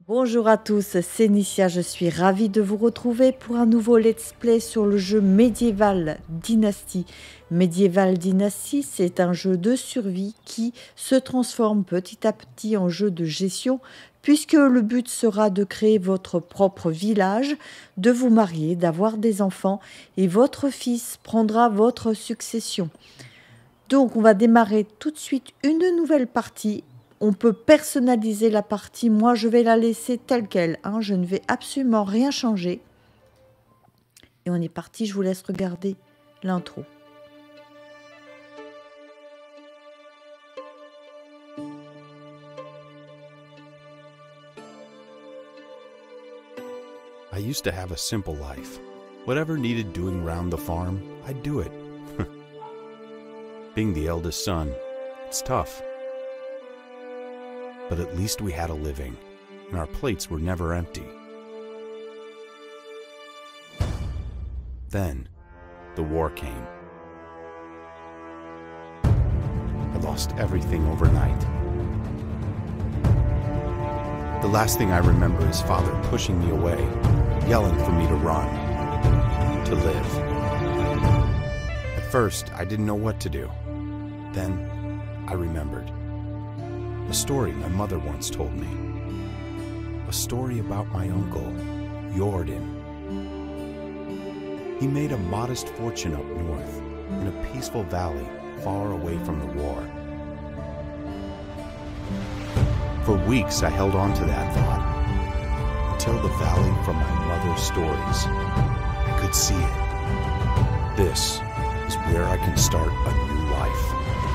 Bonjour à tous, c'est Nicia, je suis ravie de vous retrouver pour un nouveau let's play sur le jeu Medieval Dynasty. Medieval Dynasty, c'est un jeu de survie qui se transforme petit à petit en jeu de gestion, puisque le but sera de créer votre propre village, de vous marier, d'avoir des enfants, et votre fils prendra votre succession. Donc on va démarrer tout de suite une nouvelle partie. On peut personnaliser la partie. Moi, je vais la laisser telle qu'elle. Je ne vais absolument rien changer. Et on est parti. Je vous laisse regarder l'intro. I used to have a simple life. Whatever needed doing round the farm, I'd do it. Being the eldest son, it's tough. But at least we had a living, and our plates were never empty. Then, the war came. I lost everything overnight. The last thing I remember is Father pushing me away, yelling for me to run, to live. At first, I didn't know what to do. Then, I remembered. A story my mother once told me. A story about my uncle, Jordan. He made a modest fortune up north, in a peaceful valley far away from the war. For weeks I held on to that thought, until the valley from my mother's stories. I could see it. This is where I can start a new life.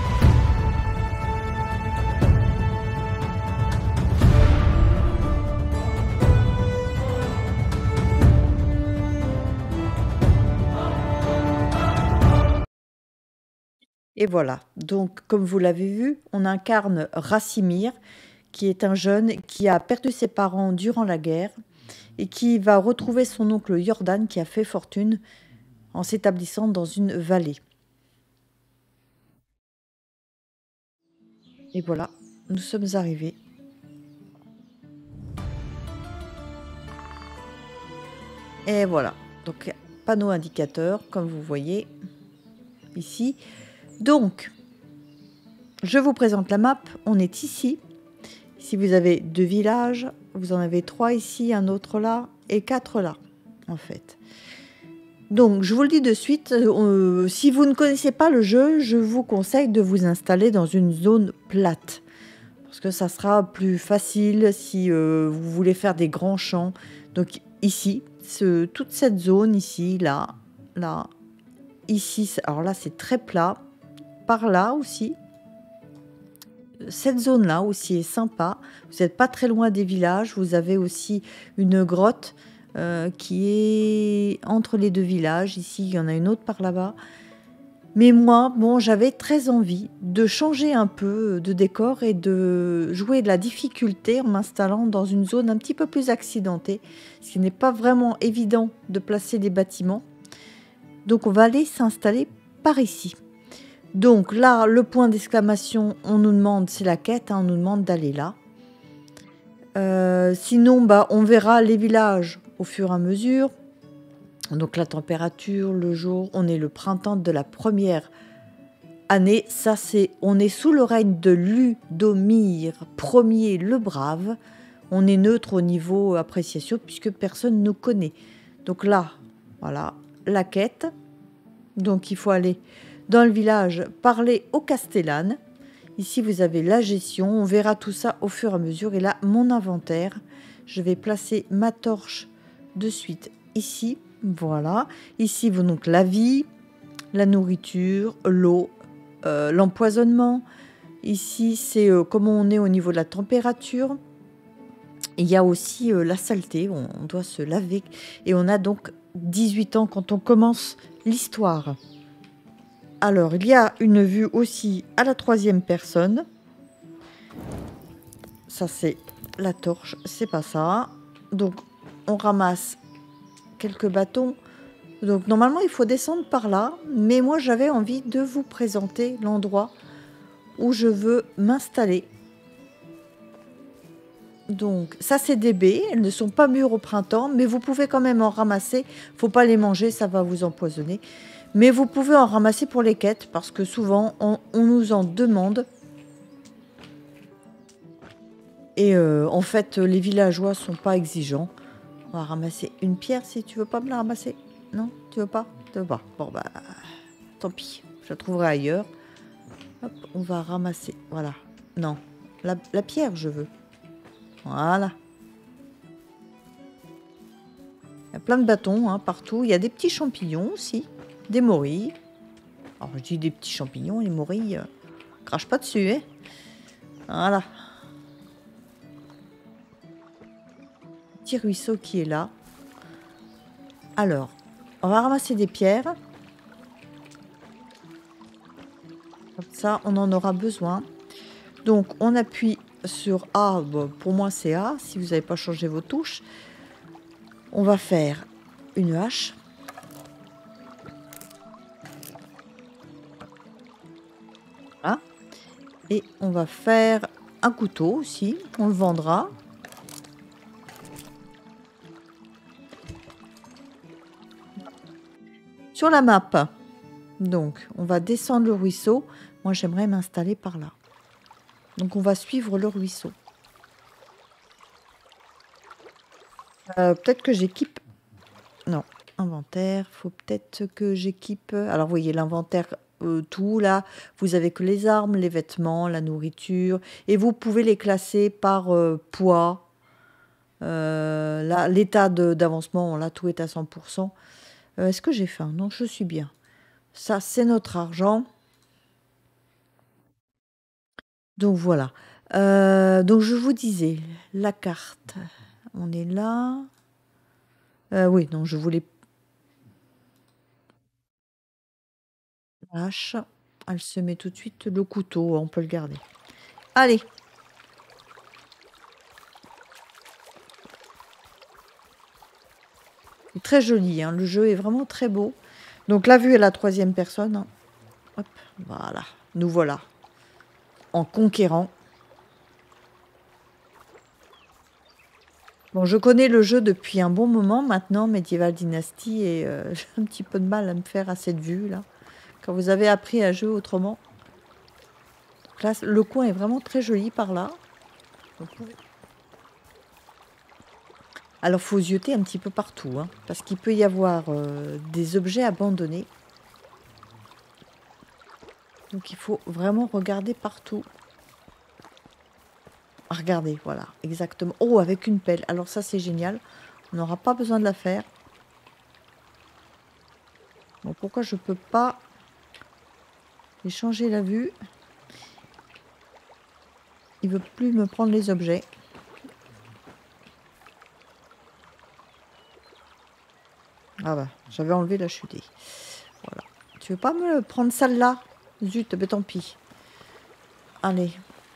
Et voilà. Donc, comme vous l'avez vu, on incarne Racimir, qui est un jeune qui a perdu ses parents durant la guerre et qui va retrouver son oncle Jordan qui a fait fortune en s'établissant dans une vallée. Et voilà, nous sommes arrivés. Et voilà, donc panneau indicateur, comme vous voyez ici. Donc, je vous présente la map. On est ici. Ici, vous avez 2 villages. Vous en avez 3 ici, un autre là et 4 là, en fait. Donc, je vous le dis de suite, si vous ne connaissez pas le jeu, je vous conseille de vous installer dans une zone plate. Parce que ça sera plus facile si vous voulez faire des grands champs. Donc, ici, toute cette zone ici, là, ici, alors là, c'est très plat. Par là aussi, cette zone-là aussi est sympa. Vous n'êtes pas très loin des villages. Vous avez aussi une grotte qui est entre les 2 villages. Ici, il y en a une autre par là-bas. Mais moi, bon, j'avais très envie de changer un peu de décor et de jouer de la difficulté en m'installant dans une zone un petit peu plus accidentée. Ce qui n'est pas vraiment évident de placer des bâtiments. Donc, on va aller s'installer par ici. Donc là, le point d'exclamation, on nous demande, c'est la quête, on nous demande d'aller là. Sinon, on verra les villages au fur et à mesure. Donc la température, le jour, on est le printemps de la première année. Ça, on est sous le règne de Ludomir Ier le Brave. On est neutre au niveau appréciation puisque personne ne nous connaît. Donc là, voilà, la quête. Donc il faut aller dans le village, parler aux Castellanes. Ici, vous avez la gestion. On verra tout ça au fur et à mesure. Et là, mon inventaire. Je vais placer ma torche de suite ici. Voilà. Ici, donc la vie, la nourriture, l'eau, l'empoisonnement. Ici, c'est comment on est au niveau de la température. Il y a aussi la saleté. On doit se laver. Et on a donc 18 ans quand on commence l'histoire. Alors, il y a une vue aussi à la 3e personne. Ça, c'est la torche. C'est pas ça. Donc, on ramasse quelques bâtons. Donc, normalement, il faut descendre par là. Mais moi, j'avais envie de vous présenter l'endroit où je veux m'installer. Donc, ça, c'est des baies. Elles ne sont pas mûres au printemps, mais vous pouvez quand même en ramasser. Faut pas les manger, ça va vous empoisonner. Mais vous pouvez en ramasser pour les quêtes, parce que souvent, on nous en demande. Et en fait, les villageois sont pas exigeants. On va ramasser une pierre si tu veux pas me la ramasser. Non, tu veux pas? Tu veux pas. Bon, bah, tant pis. Je la trouverai ailleurs. Hop, on va ramasser. Voilà. Non, la pierre, je veux. Voilà. Il y a plein de bâtons hein, partout. Il y a des petits champignons aussi. Des morilles. Alors, je dis des petits champignons. Les morilles, crache pas dessus. Hein. Voilà. Petit ruisseau qui est là. Alors, on va ramasser des pierres. Comme ça, on en aura besoin. Donc, on appuie sur A. Bon, pour moi, c'est A, si vous n'avez pas changé vos touches. On va faire une hache. Voilà. Et on va faire un couteau aussi. On le vendra. Sur la map, donc, on va descendre le ruisseau. Moi, j'aimerais m'installer par là. Donc, on va suivre le ruisseau. Peut-être que j'équipe... Non, inventaire. Faut peut-être que j'équipe... Alors, vous voyez, l'inventaire, tout, là. Vous avez que les armes, les vêtements, la nourriture. Et vous pouvez les classer par poids. Là, l'état d'avancement, là, tout est à 100%. Est-ce que j'ai faim? Non, je suis bien. Ça, c'est notre argent. Donc, voilà. Donc, je vous disais, la carte. On est là. Oui, non, je voulais... Hache. Elle se met tout de suite le couteau. On peut le garder. Allez. C'est très joli. Hein. Le jeu est vraiment très beau. Donc, la vue est la troisième personne. Hein. Hop, voilà. Nous voilà. En conquérant. Bon, je connais le jeu depuis un bon moment maintenant, Medieval Dynasty, et j'ai un petit peu de mal à me faire à cette vue là. Quand vous avez appris à jouer autrement. Donc là, le coin est vraiment très joli par là. Alors, il faut zioter un petit peu partout, hein, parce qu'il peut y avoir des objets abandonnés. Donc, il faut vraiment regarder partout. Regardez, voilà, exactement. Oh, avec une pelle. Alors ça, c'est génial. On n'aura pas besoin de la faire. Bon, pourquoi je peux pas changer la vue? Il veut plus me prendre les objets. Ah bah, j'avais enlevé la chutée. Voilà. Tu veux pas me prendre celle-là? Zut, ben tant pis. Allez.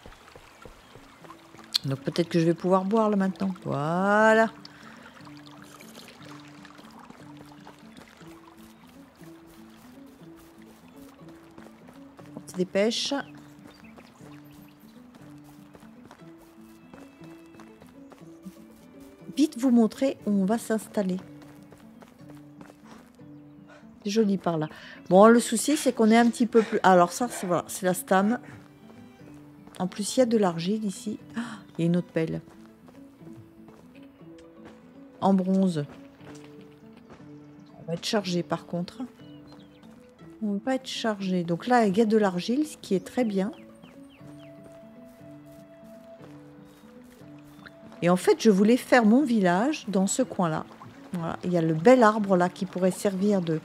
Donc peut-être que je vais pouvoir boire là maintenant. Voilà. On se dépêche. Vite vous montrer où on va s'installer. C'est joli par là. Bon, le souci, c'est qu'on est un petit peu plus... Alors ça, c'est voilà, c'est la stame. En plus, il y a de l'argile ici. Ah, il y a une autre pelle. En bronze. On va être chargé par contre. On ne va pas être chargé. Donc là, il y a de l'argile, ce qui est très bien. Et en fait, je voulais faire mon village dans ce coin-là. Voilà. Il y a le bel arbre là qui pourrait servir de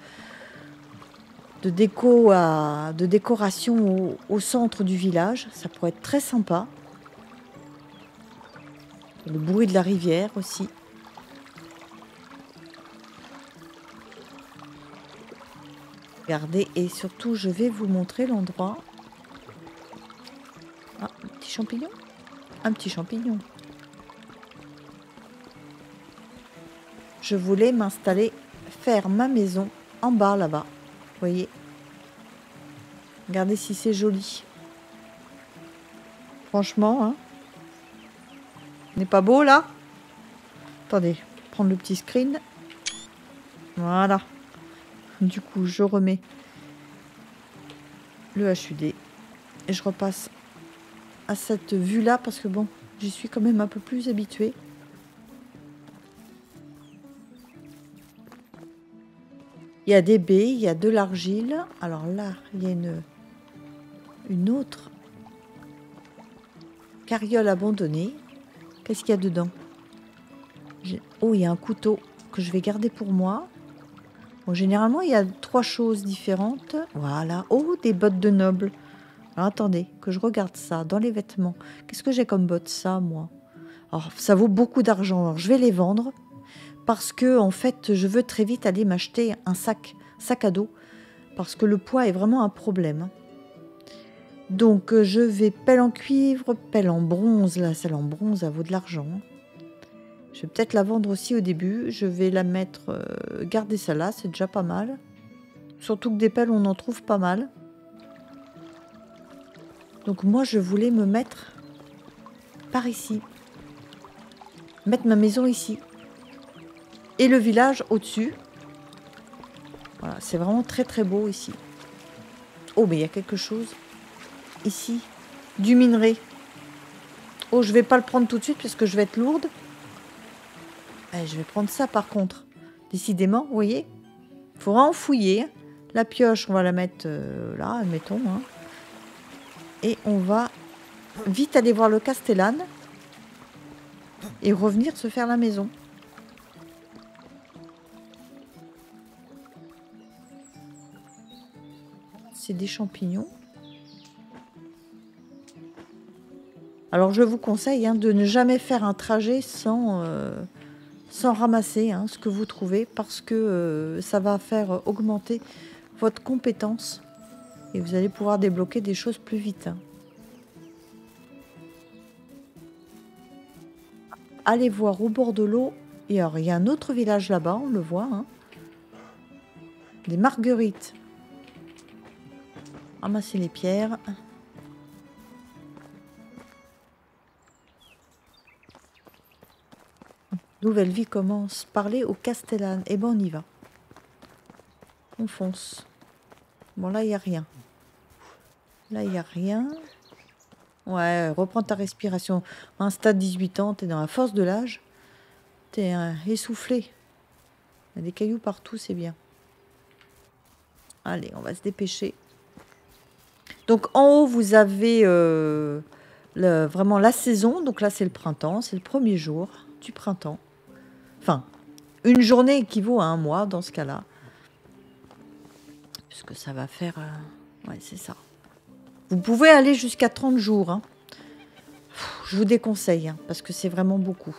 décoration au centre du village. Ça pourrait être très sympa. Le bruit de la rivière aussi. Regardez, et surtout, je vais vous montrer l'endroit. Ah, un petit champignon. Un petit champignon. Je voulais m'installer, faire ma maison en bas là-bas. Vous voyez? Regardez si c'est joli. Franchement, hein. N'est pas beau là? Attendez, prendre le petit screen. Voilà. Du coup, je remets le HUD et je repasse à cette vue là parce que bon, j'y suis quand même un peu plus habituée. Il y a des baies, il y a de l'argile. Alors là, il y a une autre carriole abandonnée. Qu'est-ce qu'il y a dedans? Oh, il y a un couteau que je vais garder pour moi. Bon, généralement, il y a 3 choses différentes. Voilà. Oh, des bottes de noble. Alors, attendez, que je regarde ça dans les vêtements. Qu'est-ce que j'ai comme bottes, ça, moi? Alors, ça vaut beaucoup d'argent. Alors, je vais les vendre parce que, en fait, je veux très vite aller m'acheter un sac à dos parce que le poids est vraiment un problème. Donc, je vais pelle en cuivre, pelle en bronze. Là, celle en bronze, elle vaut de l'argent. Je vais peut-être la vendre aussi au début. Je vais la mettre... garder celle-là, c'est déjà pas mal. Surtout que des pelles, on en trouve pas mal. Donc moi, je voulais me mettre par ici. Mettre ma maison ici. Et le village au-dessus. Voilà, c'est vraiment très très beau ici. Oh, mais il y a quelque chose ici. Du minerai. Oh, je vais pas le prendre tout de suite parce que je vais être lourde. Je vais prendre ça par contre. Décidément, vous voyez, il faudra en fouiller. La pioche, on va la mettre là, admettons. Hein. Et on va vite aller voir le Castellane et revenir se faire la maison. C'est des champignons. Alors je vous conseille de ne jamais faire un trajet sans ramasser ce que vous trouvez parce que ça va faire augmenter votre compétence et vous allez pouvoir débloquer des choses plus vite. Allez voir au bord de l'eau. Et alors, il y a un autre village là-bas, on le voit. Des marguerites. Ramasser les pierres. Nouvelle vie commence. Parler au Castellane. Eh ben, on y va. On fonce. Bon, là, il n'y a rien. Là, il n'y a rien. Ouais, reprends ta respiration. Un stade 18 ans, t'es dans la force de l'âge. T'es essoufflé. Il y a des cailloux partout, c'est bien. Allez, on va se dépêcher. Donc, en haut, vous avez vraiment la saison. Donc là, c'est le printemps. C'est le premier jour du printemps. Enfin, une journée équivaut à un mois dans ce cas-là. Puisque ça va faire... ouais, c'est ça. Vous pouvez aller jusqu'à 30 jours. Je vous déconseille, parce que c'est vraiment beaucoup.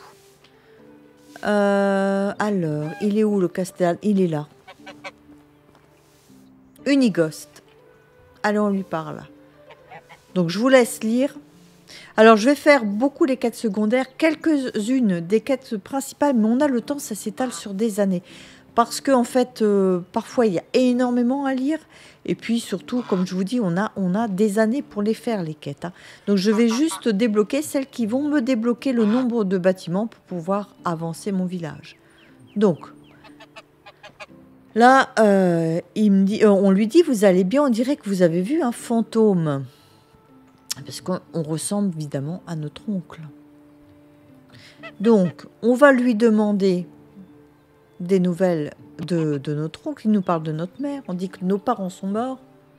Alors, il est où le Castellane? Il est là. Unigost. Allez, on lui parle. Donc, je vous laisse lire. Alors, je vais faire beaucoup les quêtes secondaires, quelques-unes des quêtes principales, mais on a le temps, ça s'étale sur des années. Parce que, en fait, parfois, il y a énormément à lire. Et puis, surtout, comme je vous dis, on a des années pour les faire, les quêtes. Donc, je vais juste débloquer celles qui vont me débloquer le nombre de bâtiments pour pouvoir avancer mon village. Donc, là, on lui dit, vous allez bien, on dirait que vous avez vu un fantôme. Parce qu'on ressemble évidemment à notre oncle. Donc, on va lui demander des nouvelles de notre oncle. Il nous parle de notre mère. On dit que nos parents sont morts.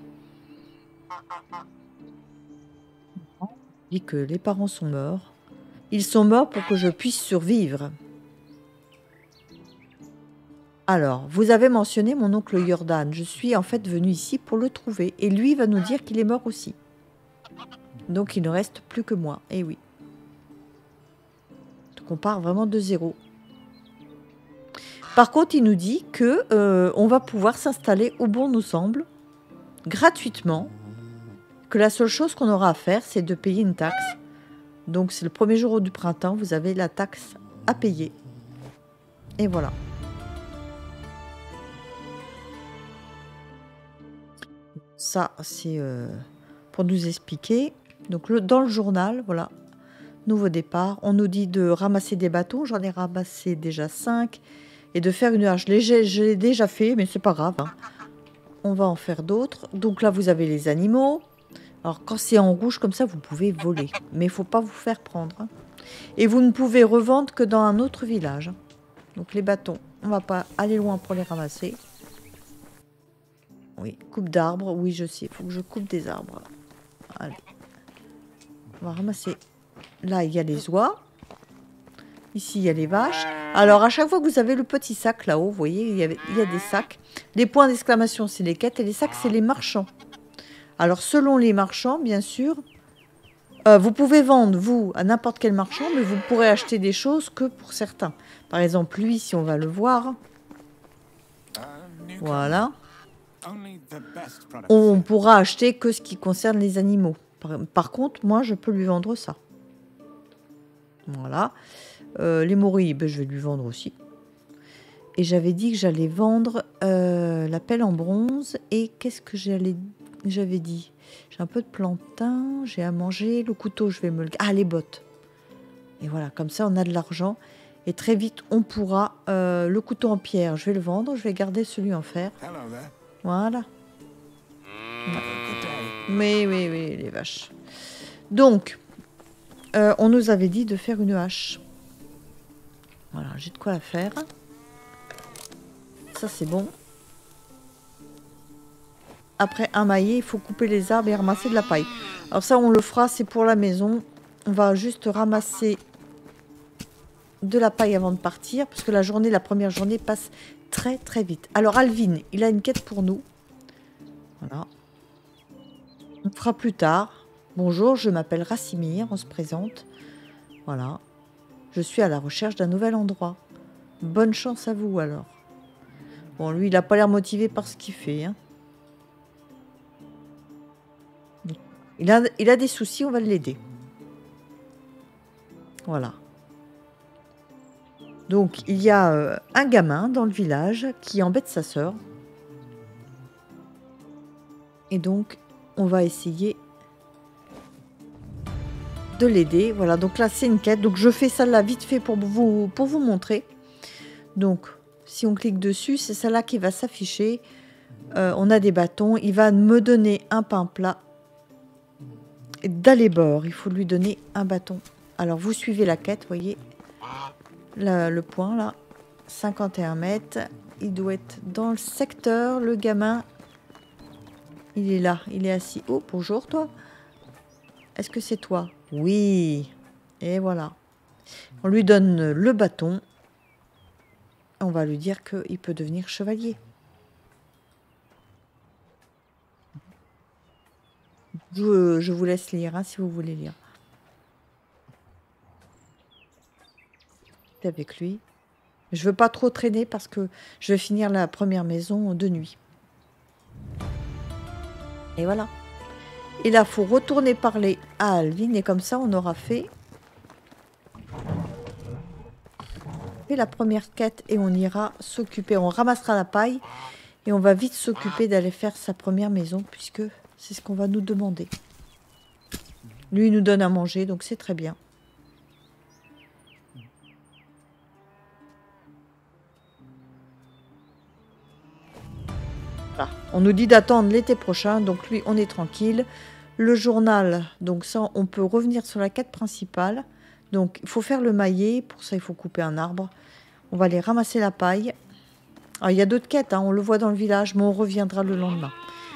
On dit que les parents sont morts. Ils sont morts pour que je puisse survivre. Alors, vous avez mentionné mon oncle Jordan. Je suis en fait venue ici pour le trouver. Et lui va nous dire qu'il est mort aussi. Donc, il ne reste plus que moi. Eh oui. Donc, on part vraiment de zéro. Par contre, il nous dit que on va pouvoir s'installer où bon nous semble, gratuitement. Que la seule chose qu'on aura à faire, c'est de payer une taxe. Donc, c'est le premier jour du printemps. Vous avez la taxe à payer. Et voilà. Ça, c'est pour nous expliquer. Donc, dans le journal, voilà. Nouveau départ. On nous dit de ramasser des bâtons. J'en ai ramassé déjà 5. Et de faire une hache. Je l'ai déjà fait, mais c'est pas grave. Hein. On va en faire d'autres. Donc là, vous avez les animaux. Alors, quand c'est en rouge comme ça, vous pouvez voler. Mais il ne faut pas vous faire prendre. Hein. Et vous ne pouvez revendre que dans un autre village. Hein. Donc les bâtons, on ne va pas aller loin pour les ramasser. Oui, coupe d'arbres. Oui, je sais, il faut que je coupe des arbres. Allez. On va ramasser. Là, il y a les oies. Ici, il y a les vaches. Alors, à chaque fois que vous avez le petit sac là-haut, vous voyez, il y a des sacs. Les points d'exclamation, c'est les quêtes. Et les sacs, c'est les marchands. Alors, selon les marchands, bien sûr, vous pouvez vendre, vous, à n'importe quel marchand, mais vous pourrez acheter des choses que pour certains. Par exemple, lui, si on va le voir. Voilà. On pourra acheter que ce qui concerne les animaux. Par contre, moi, je peux lui vendre ça. Voilà. Les morilles, ben, je vais lui vendre aussi. Et j'avais dit que j'allais vendre la pelle en bronze. Et qu'est-ce que j'avais dit? J'ai un peu de plantain, j'ai à manger. Le couteau, je vais me le... Ah, les bottes. Et voilà, comme ça, on a de l'argent. Et très vite, on pourra... le couteau en pierre, je vais le vendre. Je vais garder celui en fer. Voilà. Oui, les vaches. Donc, on nous avait dit de faire une hache. Voilà, j'ai de quoi la faire. Ça, c'est bon. Après un maillet, il faut couper les arbres et ramasser de la paille. Alors ça, on le fera, c'est pour la maison. On va juste ramasser de la paille avant de partir, parce que la première journée passe très très vite. Alors Alvin, il a une quête pour nous. Voilà. On fera plus tard. Bonjour, je m'appelle Racimir, on se présente. Voilà. Je suis à la recherche d'un nouvel endroit. Bonne chance à vous alors. Bon, lui, il n'a pas l'air motivé par ce qu'il fait. Hein. Il a des soucis, on va l'aider. Voilà. Donc, il y a un gamin dans le village qui embête sa sœur. Et donc, on va essayer de l'aider. Voilà, donc là, c'est une quête. Donc, je fais ça là vite fait pour vous montrer. Donc, si on clique dessus, c'est celle-là qui va s'afficher. On a des bâtons. Il va me donner un pain plat. D'Alébor, il faut lui donner un bâton. Alors, vous suivez la quête, voyez. Le point, là. 51 mètres. Il doit être dans le secteur. Le gamin, il est là. Il est assis. Oh, bonjour, toi. Est-ce que c'est toi? Oui. Et voilà. On lui donne le bâton. On va lui dire qu'il peut devenir chevalier. Je vous laisse lire, hein, si vous voulez lire. C'est avec lui. Je veux pas trop traîner parce que je vais finir la première maison de nuit. Et voilà. Et là, il faut retourner parler à Alvin. Et comme ça, on aura fait la première quête. Et on ira s'occuper. On ramassera la paille. Et on va vite s'occuper d'aller faire sa première maison. Puisque c'est ce qu'on va nous demander. Lui, il nous donne à manger. Donc, c'est très bien. Voilà. On nous dit d'attendre l'été prochain. Donc, lui, on est tranquille. Le journal, donc ça, on peut revenir sur la quête principale. Donc, il faut faire le maillet. Pour ça, il faut couper un arbre. On va aller ramasser la paille. Alors, il y a d'autres quêtes, hein, on le voit dans le village, mais on reviendra le lendemain.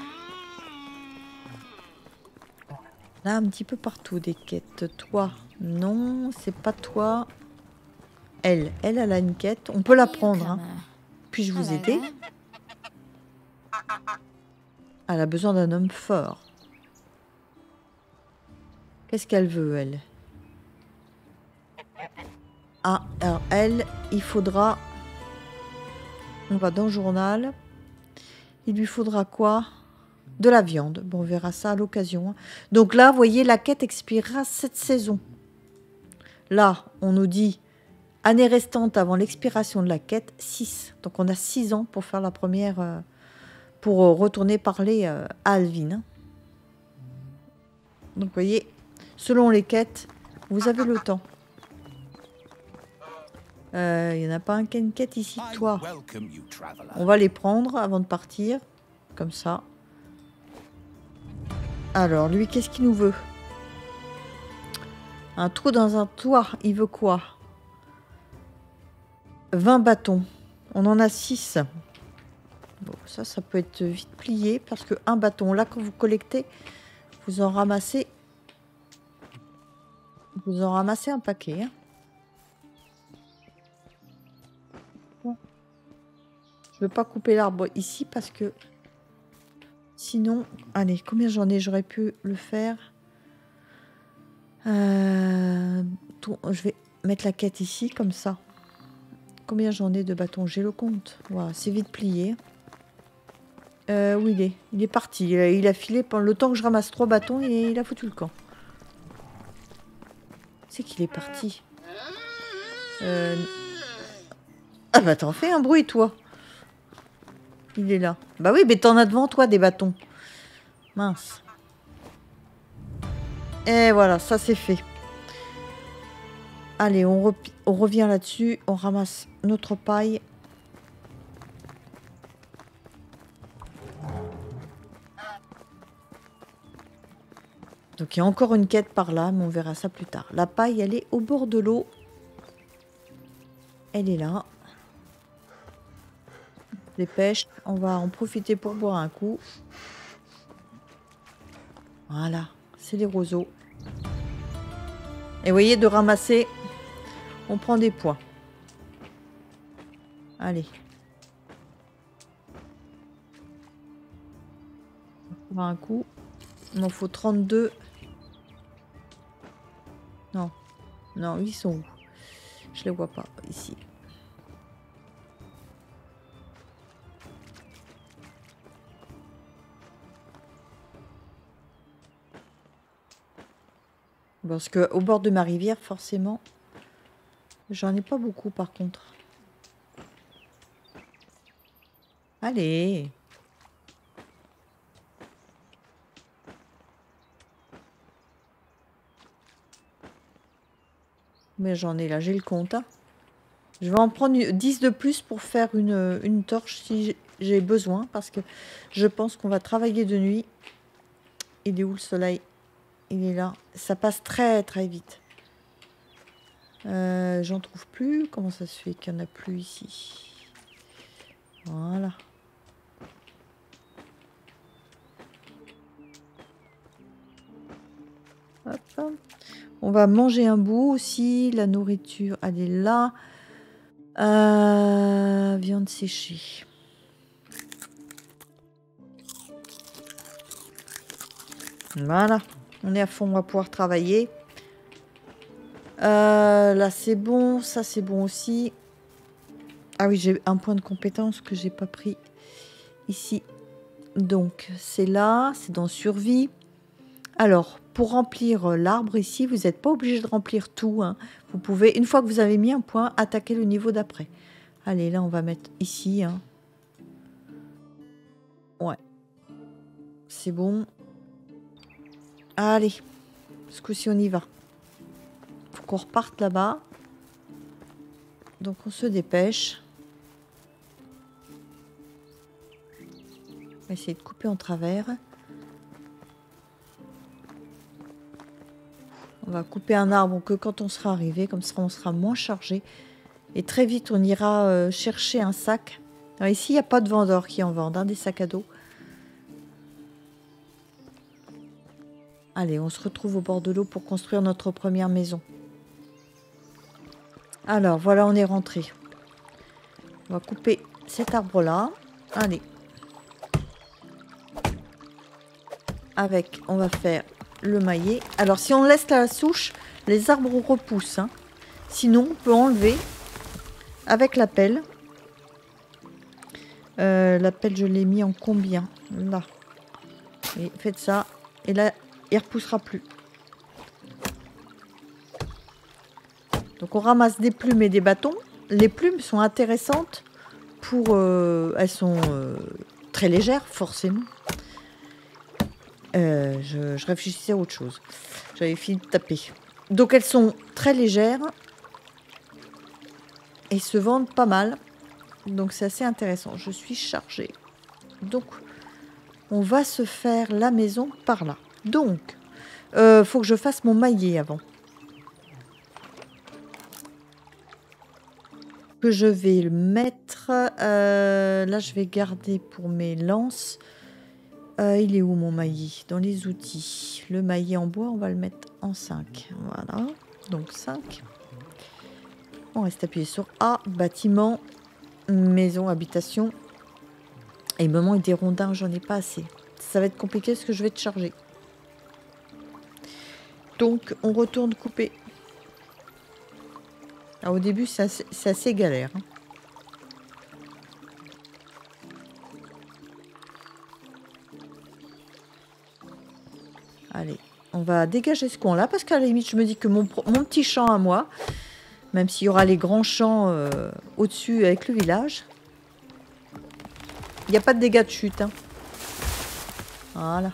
Là, un petit peu partout, des quêtes. Toi, non, c'est pas toi. Elle a une quête. On peut la prendre. Hein. Puis-je vous aider? Elle a besoin d'un homme fort. Qu'est-ce qu'elle veut, elle? Ah, alors elle, il faudra... On va dans le journal. Il lui faudra quoi? De la viande. Bon, on verra ça à l'occasion. Donc là, vous voyez, la quête expirera cette saison. Là, on nous dit année restante avant l'expiration de la quête, 6. Donc on a 6 ans pour faire la première... pour retourner parler à Alvin. Donc vous voyez, selon les quêtes, Vous avez le temps. Il n'y en a pas un qui a une quête ici, toi. On va les prendre avant de partir. Comme ça. Alors, lui, qu'est-ce qu'il nous veut? Un trou dans un toit. Il veut quoi? 20 bâtons. On en a 6. Bon, ça peut être vite plié. Parce que un bâton, là, quand vous collectez, vous en ramassez. Vous en ramassez un paquet. Hein. Bon. Je ne veux pas couper l'arbre ici parce que... Sinon... Allez, combien j'en ai? J'aurais pu le faire. Je vais mettre la quête ici, comme ça. Combien j'en ai de bâtons? J'ai le compte. Voilà, c'est vite plié. Où il est? Il est parti. Il a filé pendant le temps que je ramasse 3 bâtons et il a foutu le camp. C'est qu'il est parti. Ah bah t'en fais un bruit, toi. Il est là. Bah oui, mais t'en as devant toi des bâtons. Mince. Et voilà, ça c'est fait. Allez, on revient là-dessus. On ramasse notre paille. Donc il y a encore une quête par là, mais on verra ça plus tard. La paille, elle est au bord de l'eau. Elle est là. Dépêche, on va en profiter pour boire un coup. Voilà, c'est les roseaux. Et vous voyez, de ramasser, on prend des points. Allez. On prend un coup. Il m'en faut 32. Non. Non, ils sont où? Je les vois pas, ici. Parce que au bord de ma rivière, forcément, j'en ai pas beaucoup par contre. Allez. Mais j'en ai là, j'ai le compte. Hein. Je vais en prendre 10 de plus pour faire une torche si j'ai besoin. Parce que je pense qu'on va travailler de nuit. Il est où le soleil? Il est là. Ça passe très très vite. J'en trouve plus. Comment ça se fait qu'il n'y en a plus ici? Voilà. Hop. On va manger un bout aussi. La nourriture, elle est là. Viande séchée. Voilà. On est à fond, on va pouvoir travailler. Là, c'est bon. Ça, c'est bon aussi. Ah oui, j'ai un point de compétence que j'ai pas pris ici. Donc, c'est là. C'est dans survie. Alors, pour remplir l'arbre ici, vous n'êtes pas obligé de remplir tout. Hein. Vous pouvez, une fois que vous avez mis un point, attaquer le niveau d'après. Allez, là, on va mettre ici. Hein. Ouais. C'est bon. Allez. Ce coup-ci, on y va. Faut qu'on reparte là-bas. Donc, on se dépêche. On va essayer de couper en travers. On va couper un arbre que quand on sera arrivé, comme ça on sera moins chargé. Et très vite on ira chercher un sac. Alors ici il n'y a pas de vendeurs qui en vendent, hein, des sacs à dos. Allez, on se retrouve au bord de l'eau pour construire notre première maison. Alors voilà, on est rentré. On va couper cet arbre là. Allez. Avec, on va faire... le maillet. Alors si on laisse la souche, les arbres repoussent. Hein. Sinon, on peut enlever avec la pelle. La pelle, je l'ai mis en combien? Là. Et faites ça. Et là, il ne repoussera plus. Donc on ramasse des plumes et des bâtons. Les plumes sont intéressantes pour... elles sont très légères, forcément. Je réfléchissais à autre chose. J'avais fini de taper. Donc elles sont très légères et se vendent pas mal. Donc c'est assez intéressant. Je suis chargée. Donc on va se faire la maison par là. Donc faut que je fasse mon maillet avant. Que je vais le mettre. Là je vais garder pour mes lances. Il est où mon maillet? Dans les outils. Le maillet en bois, on va le mettre en 5. Voilà. Donc 5. On reste appuyé sur A. Bâtiment. Maison, habitation. Et il me manque des rondins, j'en ai pas assez. Ça va être compliqué parce que je vais te charger. Donc on retourne couper. Alors, au début, c'est assez galère. Hein. Allez, on va dégager ce coin-là, parce qu'à la limite, je me dis que mon petit champ à moi, même s'il y aura les grands champs au-dessus avec le village, il n'y a pas de dégâts de chute. Hein. Voilà.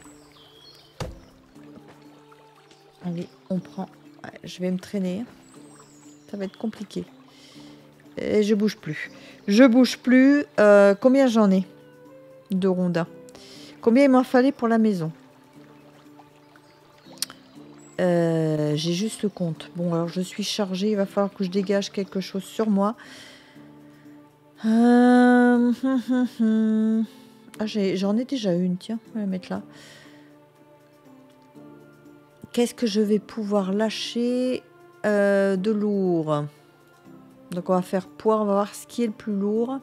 Allez, on prend... Ouais, je vais me traîner. Ça va être compliqué. Et je bouge plus. Je bouge plus. Combien j'en ai de rondins? Combien il m'en fallait pour la maison? J'ai juste le compte. Bon, alors je suis chargée. Il va falloir que je dégage quelque chose sur moi. Ah, j'en ai déjà une. Tiens, on va la mettre là. Qu'est-ce que je vais pouvoir lâcher de lourd? Donc on va faire poids. On va voir ce qui est le plus lourd.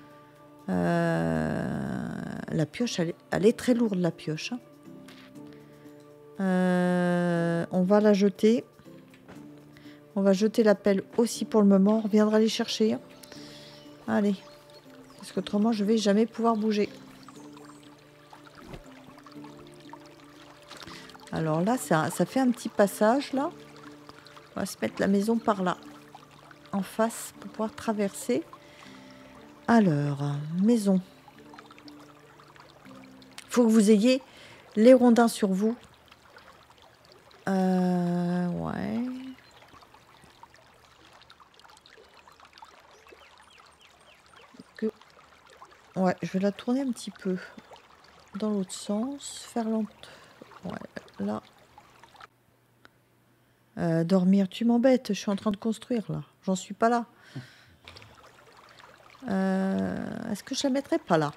La pioche, elle est très lourde, la pioche. Hein. On va la jeter. On va jeter la pelle aussi pour le moment. On reviendra les chercher. Allez. Parce qu'autrement, je vais jamais pouvoir bouger. Alors là, ça fait un petit passage, là. On va se mettre la maison par là. En face, pour pouvoir traverser. Alors, maison. Il faut que vous ayez les rondins sur vous. Ouais. Ouais, je vais la tourner un petit peu dans l'autre sens. Faire lente. Ouais, là. Dormir, tu m'embêtes. Je suis en train de construire, là. J'en suis pas là. Est-ce que je la mettrais pas là?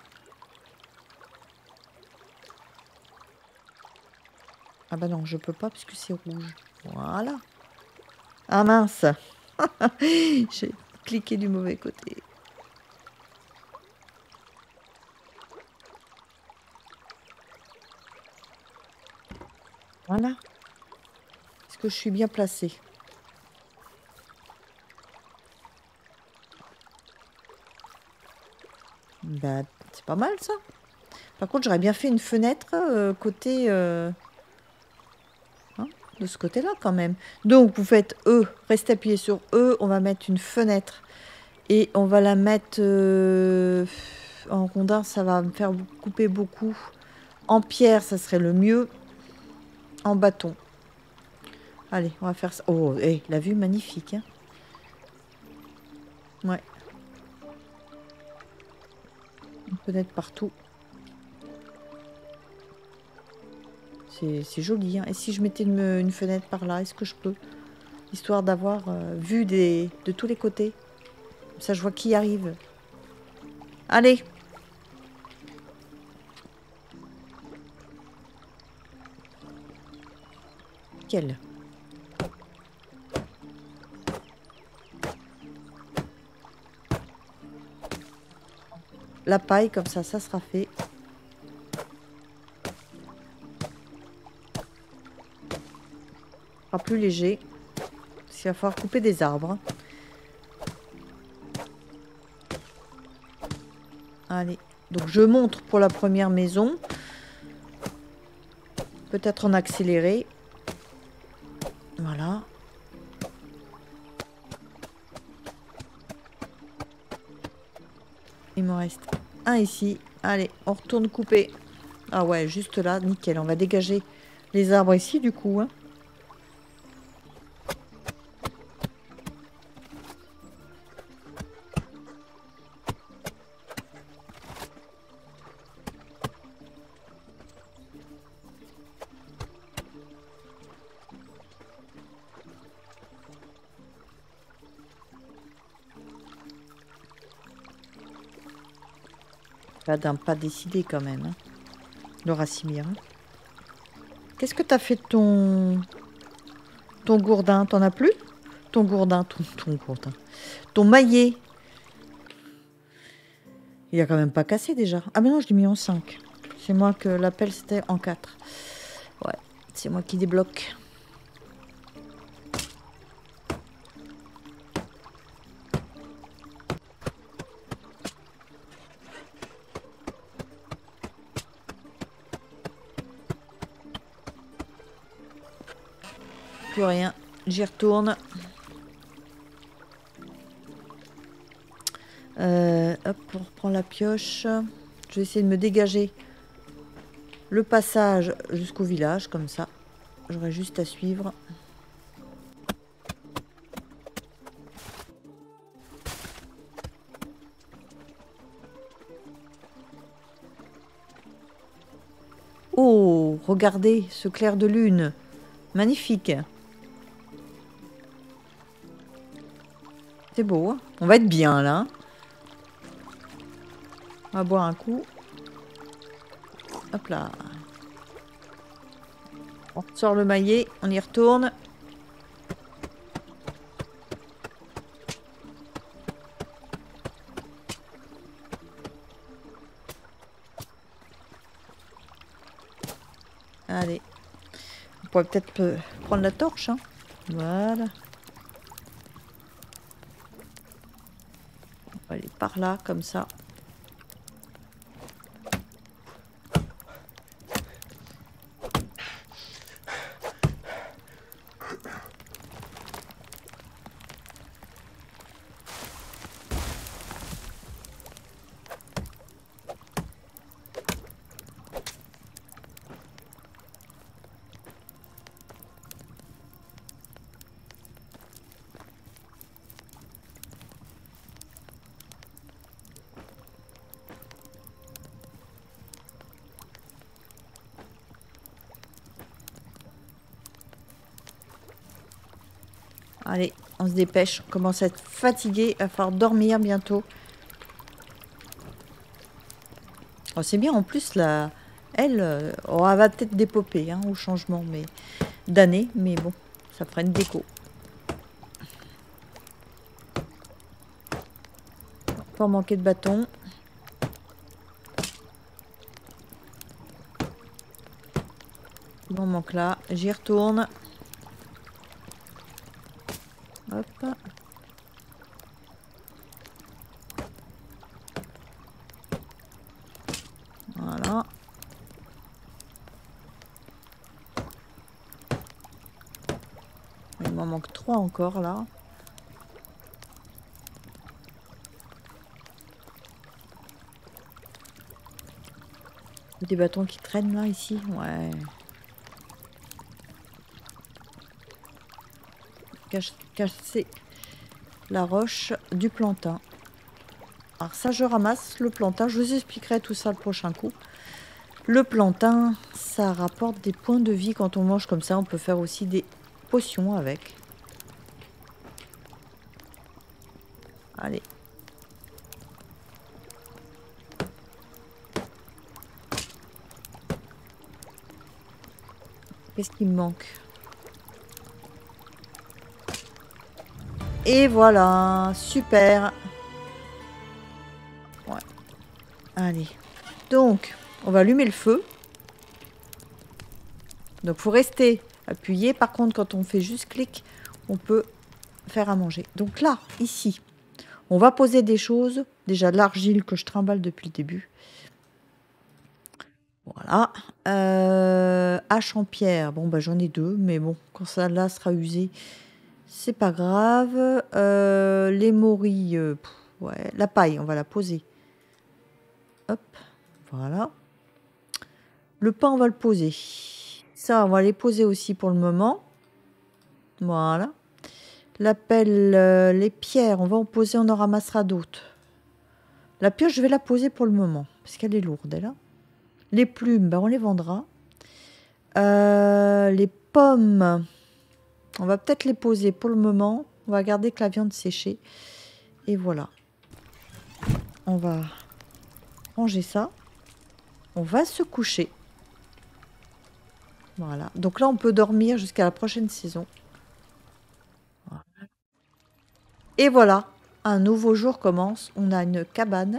Ah bah non, je peux pas puisque c'est rouge. Voilà. Ah mince. J'ai cliqué du mauvais côté. Voilà. Est-ce que je suis bien placée? Bah, c'est pas mal ça. Par contre, j'aurais bien fait une fenêtre côté... Hein, de ce côté-là quand même. Donc, vous faites E, restez appuyé sur E. On va mettre une fenêtre. Et on va la mettre en rondin. Ça va me faire couper beaucoup. En pierre, ça serait le mieux. En bâton. Allez, on va faire ça. Oh, hey, la vue magnifique. Hein. Ouais. Une fenêtre partout. C'est joli. Hein. Et si je mettais une fenêtre par là, est-ce que je peux? Histoire d'avoir vue de tous les côtés. Comme ça, je vois qui arrive. Allez. Quelle? La paille, comme ça sera fait. Sera plus léger. Parce qu'il va falloir couper des arbres. Allez. Donc je montre pour la première maison. Peut-être en accéléré. Voilà. Il me reste un ici. Allez, on retourne couper. Ah ouais, juste là, nickel. On va dégager les arbres ici, du coup. Hein. Pas décidé quand même. Hein. Le Racimir. Hein. Qu'est-ce que t'as fait de ton gourdin? T'en as plus? Ton gourdin, ton gourdin. Ton maillet. Il a quand même pas cassé déjà. Ah mais non, je l'ai mis en 5. C'est moi que l'appel c'était en 4. Ouais, c'est moi qui débloque. Plus rien. J'y retourne. Hop, on reprend la pioche. Je vais essayer de me dégager le passage jusqu'au village, comme ça. J'aurai juste à suivre. Oh, regardez ce clair de lune. Magnifique. C'est beau, hein. On va être bien, là. On va boire un coup. Hop là. On sort le maillet, on y retourne. Allez. On pourrait peut-être prendre la torche. Hein. Voilà. On va aller par là, comme ça. Allez, on se dépêche. On commence à être fatigué. Il va falloir dormir bientôt. Oh, c'est bien. En plus, là, elle va peut-être dépoper hein, au changement d'année. Mais bon, ça fera une déco. Pas manquer de bâton. Il m'en manque là. J'y retourne. Hop. Voilà. Il m'en manque 3 encore là. Des bâtons qui traînent là ici. Ouais. Casser la roche du plantain. Alors ça je ramasse le plantain, je vous expliquerai tout ça le prochain coup. Le plantain ça rapporte des points de vie quand on mange comme ça, on peut faire aussi des potions avec. Allez. Qu'est-ce qui me manque? Et voilà, super. Ouais. Allez. Donc, on va allumer le feu. Donc, il faut rester appuyé. Par contre, quand on fait juste clic, on peut faire à manger. Donc là, ici, on va poser des choses. Déjà, de l'argile que je trimballe depuis le début. Voilà. Hache en pierre. Bon, bah, j'en ai 2. Mais bon, quand ça là sera usé... C'est pas grave. Les morilles, ouais. La paille, on va la poser. Hop, voilà. Le pain, on va le poser. Ça, on va les poser aussi pour le moment. Voilà. La pelle, les pierres, on va en poser, on en ramassera d'autres. La pioche, je vais la poser pour le moment, parce qu'elle est lourde, elle. Hein. Les plumes, ben, on les vendra. Les pommes... On va peut-être les poser pour le moment. On va garder que la viande séchée. Et voilà. On va ranger ça. On va se coucher. Voilà. Donc là, on peut dormir jusqu'à la prochaine saison. Voilà. Et voilà, un nouveau jour commence. On a une cabane.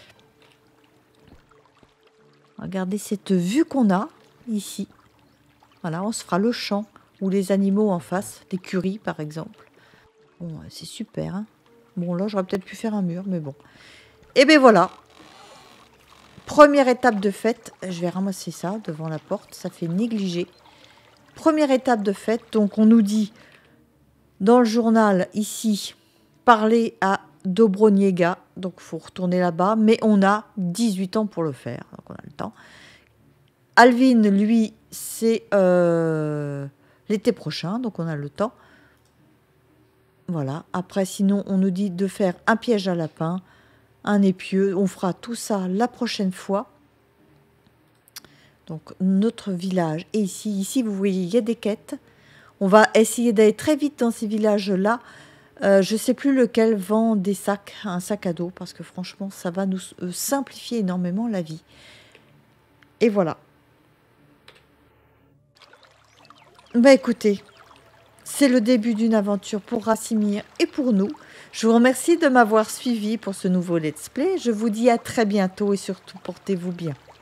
Regardez cette vue qu'on a ici. Voilà, on se fera le champ ou les animaux en face, l'écurie par exemple. Bon, c'est super. Hein. Bon, là, j'aurais peut-être pu faire un mur, mais bon. Et bien voilà. Première étape de fête. Je vais ramasser ça devant la porte. Ça fait négliger. Première étape de fête. Donc, on nous dit dans le journal ici, parler à Dobroniega. Donc, il faut retourner là-bas. Mais on a 18 ans pour le faire. Donc, on a le temps. Alvin, lui, c'est l'été prochain. Donc, on a le temps. Voilà. Après, sinon, on nous dit de faire un piège à lapin, un épieu. On fera tout ça la prochaine fois. Donc, notre village est ici. Ici, vous voyez, il y a des quêtes. On va essayer d'aller très vite dans ces villages-là. Je ne sais plus lequel vend des sacs, un sac à dos, parce que franchement, ça va nous simplifier énormément la vie. Et voilà. Bah écoutez, c'est le début d'une aventure pour Racimir et pour nous. Je vous remercie de m'avoir suivi pour ce nouveau let's play. Je vous dis à très bientôt et surtout portez-vous bien.